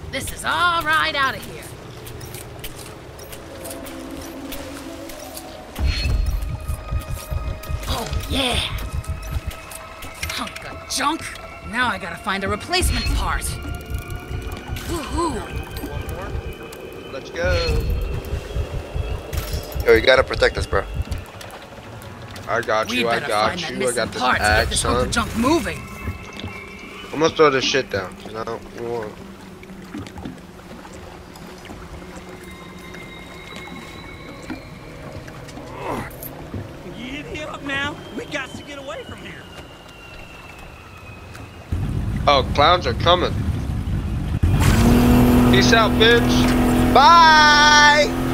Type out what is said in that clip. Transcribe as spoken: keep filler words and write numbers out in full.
This is all right out of here. Oh, yeah. Hunk of junk. Now I gotta find a replacement part. Woohoo. One more. Let's go. Yo, you gotta protect us, bro. I got We you, I better got find you. that I got missing this part to get axe, this hunk of son. junk moving. I'm gonna throw this shit down. No, we won't. Giddy up now. We got to get away from here. Oh, clowns are coming. Peace out, bitch. Bye!